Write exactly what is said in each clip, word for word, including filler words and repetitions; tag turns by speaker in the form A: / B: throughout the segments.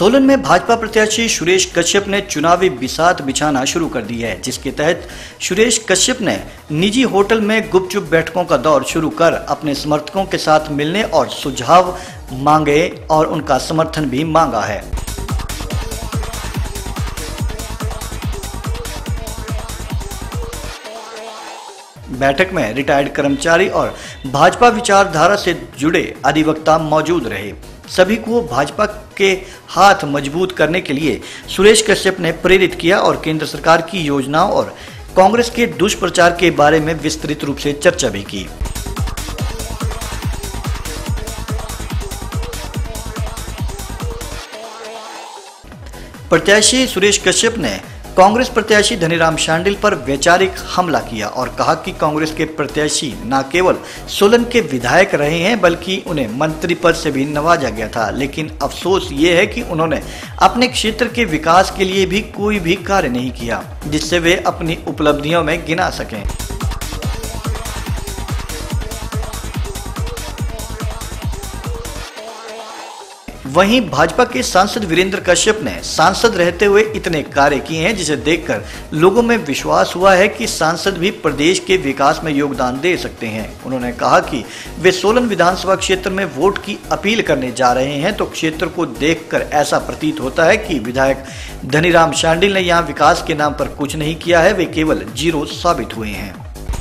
A: सोलन में भाजपा प्रत्याशी सुरेश कश्यप ने चुनावी बिसात बिछाना शुरू कर दी है, जिसके तहत सुरेश कश्यप ने निजी होटल में गुपचुप बैठकों का दौर शुरू कर अपने समर्थकों के साथ मिलने और सुझाव मांगे और उनका समर्थन भी मांगा है। बैठक में रिटायर्ड कर्मचारी और भाजपा विचारधारा से जुड़े अधिवक्ता मौजूद रहे। सभी को भाजपा के हाथ मजबूत करने के लिए सुरेश कश्यप ने प्रेरित किया और केंद्र सरकार की योजनाओं और कांग्रेस के दुष्प्रचार के बारे में विस्तृत रूप से चर्चा भी की। प्रत्याशी सुरेश कश्यप ने कांग्रेस प्रत्याशी धनीराम शांडिल पर वैचारिक हमला किया और कहा कि कांग्रेस के प्रत्याशी न केवल सोलन के विधायक रहे हैं बल्कि उन्हें मंत्री पद से भी नवाजा गया था, लेकिन अफसोस ये है कि उन्होंने अपने क्षेत्र के विकास के लिए भी कोई भी कार्य नहीं किया जिससे वे अपनी उपलब्धियों में गिना सकें। वहीं भाजपा के सांसद वीरेंद्र कश्यप ने सांसद रहते हुए इतने कार्य किए हैं जिसे देखकर लोगों में विश्वास हुआ है कि सांसद भी प्रदेश के विकास में योगदान दे सकते हैं। उन्होंने कहा कि वे सोलन विधानसभा क्षेत्र में वोट की अपील करने जा रहे हैं तो क्षेत्र को देखकर ऐसा प्रतीत होता है कि विधायक धनीराम शांडिल ने यहां विकास के नाम पर कुछ नहीं किया है, वे केवल जीरो साबित हुए हैं।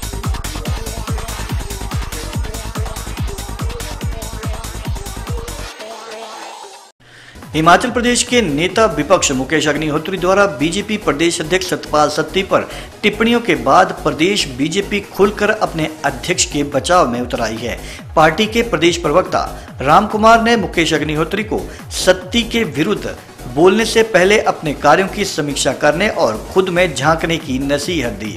A: हिमाचल प्रदेश के नेता विपक्ष मुकेश अग्निहोत्री द्वारा बीजेपी प्रदेश अध्यक्ष सतपाल सत्ती पर टिप्पणियों के बाद प्रदेश बीजेपी खुलकर अपने अध्यक्ष के बचाव में उतर आई है। पार्टी के प्रदेश प्रवक्ता रामकुमार ने मुकेश अग्निहोत्री को सत्ती के विरुद्ध बोलने से पहले अपने कार्यों की समीक्षा करने और खुद में झांकने की नसीहत दी।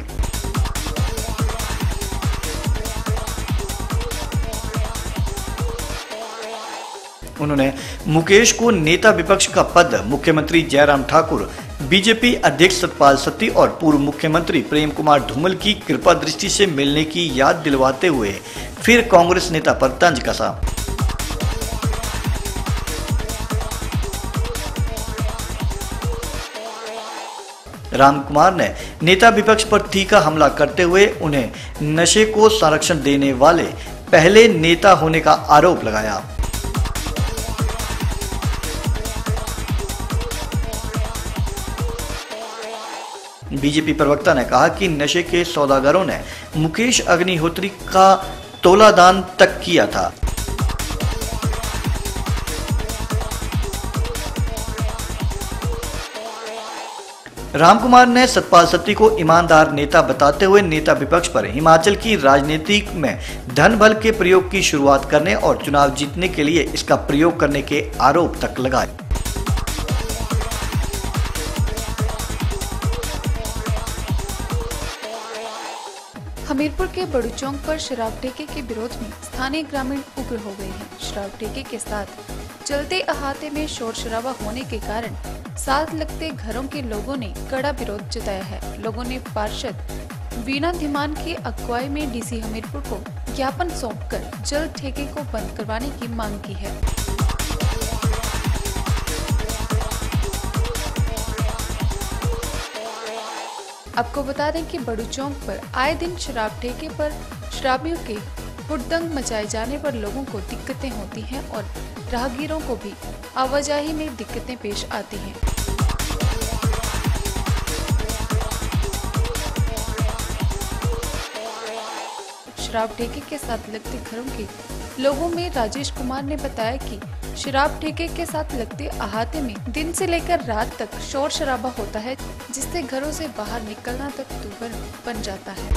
A: उन्होंने मुकेश को नेता विपक्ष का पद मुख्यमंत्री जयराम ठाकुर, बीजेपी अध्यक्ष सतपाल सत्ती और पूर्व मुख्यमंत्री प्रेम कुमार धूमल की कृपा दृष्टि से मिलने की याद दिलवाते हुए फिर कांग्रेस नेता पर तंज कसा। रामकुमार ने नेता विपक्ष पर तीखा हमला करते हुए उन्हें नशे को संरक्षण देने वाले पहले नेता होने का आरोप लगाया। बीजेपी प्रवक्ता ने कहा कि नशे के सौदागरों ने मुकेश अग्निहोत्री का तोलादान तक किया था। रामकुमार ने सतपाल सत्ती को ईमानदार नेता बताते हुए नेता विपक्ष पर हिमाचल की राजनीति में धन बल के प्रयोग की शुरुआत करने और चुनाव जीतने के लिए इसका प्रयोग करने के आरोप तक लगाए।
B: हमीरपुर के बड़ू चौक पर शराब ठेके के विरोध में स्थानीय ग्रामीण उग्र हो गए हैं। शराब ठेके के साथ चलते अहाते में शोर शराबा होने के कारण साथ लगते घरों के लोगों ने कड़ा विरोध जताया है। लोगों ने पार्षद वीणा धीमान की अगुवाई में डीसी हमीरपुर को ज्ञापन सौंपकर जल्द ठेके को बंद करवाने की मांग की है। आपको बता दें कि बड़ू चौक पर आए दिन शराब ठेके पर शराबियों के हुड़दंग मचाए जाने पर लोगों को दिक्कतें होती हैं और राहगीरों को भी आवाजाही में दिक्कतें पेश आती हैं। शराब ठेके के साथ लगते घरों के लोगों में राजेश कुमार ने बताया कि शराब ठेके के साथ लगते अहाते में दिन से लेकर रात तक शोर शराबा होता है, जिससे घरों से बाहर निकलना तक दुर्भर बन जाता है।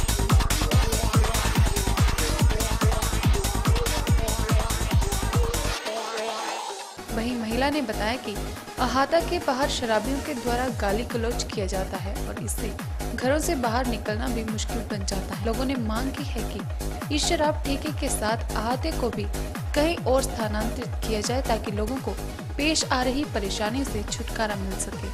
B: वहीं महिला ने बताया कि अहाता के बाहर शराबियों के द्वारा गाली गलौज किया जाता है और इससे घरों से बाहर निकलना भी मुश्किल बन जाता है। लोगों ने मांग की है कि इस शराब ठेके के साथ अहाते को भी कहीं और स्थानांतरित किया जाए ताकि लोगों को पेश आ रही परेशानी से छुटकारा मिल सके।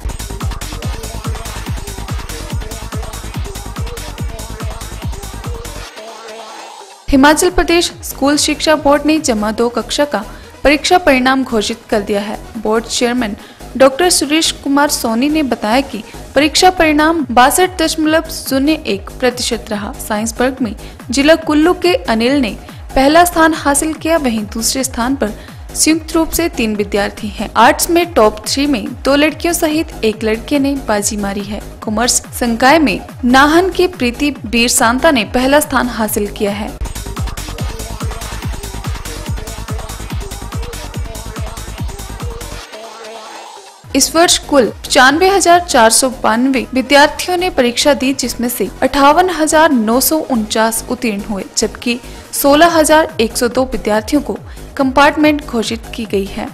B: हिमाचल प्रदेश स्कूल शिक्षा बोर्ड ने जमा दो कक्षा का परीक्षा परिणाम घोषित कर दिया है। Board chairman doctor Suresh Kumar Soni ने बताया कि परीक्षा परिणाम बासठ दशमलव शून्य एक प्रतिशत रहा। साइंस वर्ग में जिला कुल्लू के अनिल ने पहला स्थान हासिल किया, वहीं दूसरे स्थान पर संयुक्त रूप से तीन विद्यार्थी हैं। आर्ट्स में टॉप थ्री में दो लड़कियों सहित एक लड़के ने बाजी मारी है। कॉमर्स संकाय में नाहन की प्रीति बीरसांता ने पहला स्थान हासिल किया है। इस वर्ष कुल पचानवे हजार चार सौ बानवे विद्यार्थियों ने परीक्षा दी, जिसमें से अठावन हजार नौ सौ उनचास उत्तीर्ण हुए, जबकि सोलह हजार एक सौ दो विद्यार्थियों को कंपार्टमेंट घोषित की गई है।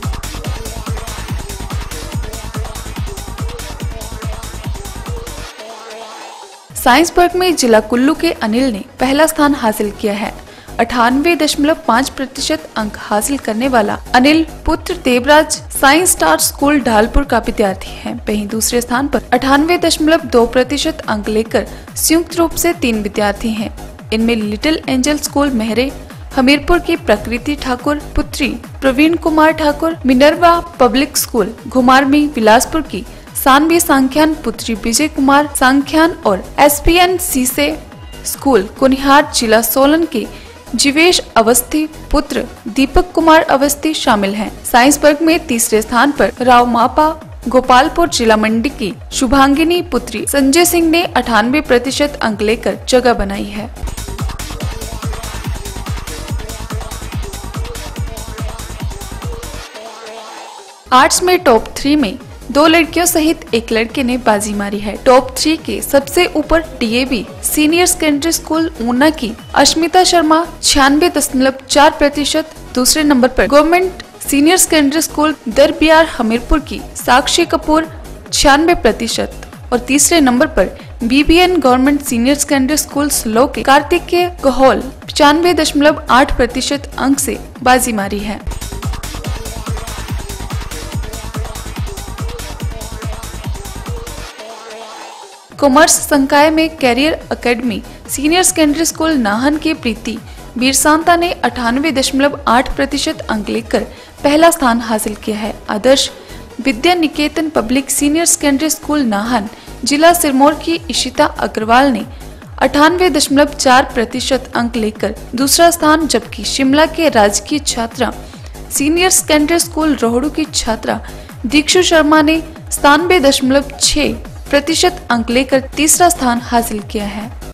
B: साइंस वर्ग में जिला कुल्लू के अनिल ने पहला स्थान हासिल किया है। अठानवे दशमलव पाँच प्रतिशत अंक हासिल करने वाला अनिल पुत्र Devraj science star school Dhalpur का विद्यार्थी है। वहीं दूसरे स्थान पर अठानवे दशमलव दो प्रतिशत अंक लेकर संयुक्त रूप से तीन विद्यार्थी हैं। इनमें little angel school Mehre Hamirpur की प्रकृति ठाकुर पुत्री Praveen Kumar Thakur, Minerva public school Ghumarwin Bilaspur की सानवी सांख्यान पुत्री विजय कुमार सांख्यान और एस पी एन सी से स्कूल कुनिहार जिला सोलन के जीवेश अवस्थी पुत्र दीपक कुमार अवस्थी शामिल हैं। साइंस वर्ग में तीसरे स्थान पर राव मापा गोपालपुर जिला मंडी की शुभांगिनी पुत्री संजय सिंह ने अठानवे प्रतिशत अंक लेकर जगह बनाई है। आर्ट्स में टॉप थ्री में दो लड़कियों सहित एक लड़के ने बाजी मारी है। टॉप थ्री के सबसे ऊपर D A V senior secondary school Una की अश्मिता शर्मा छियानवे दशमलव चार प्रतिशत, दूसरे नंबर पर government senior secondary school Darbiyar Hamirpur की साक्षी कपूर छियानवे प्रतिशत और तीसरे नंबर पर B B N government senior secondary school स्लो के कार्तिकेय गहोल पचानवे दशमलव आठ प्रतिशत अंक से बाजी मारी है। कॉमर्स संकाय में career academy senior secondary school Nahan के प्रीति बीरसांता ने अठानवे दशमलव आठ प्रतिशत अंक लेकर पहला स्थान हासिल किया है। Adarsh Vidya Niketan public senior secondary school Nahan जिला सिरमौर की इशिता अग्रवाल ने अठानवे दशमलव चार प्रतिशत अंक लेकर दूसरा स्थान, जबकि शिमला के राजकीय छात्रा सीनियर सेकेंडरी स्कूल रोहड़ू की छात्रा दीक्षु शर्मा ने सतानवे दशमलव छह प्रतिशत अंक लेकर तीसरा स्थान हासिल किया है।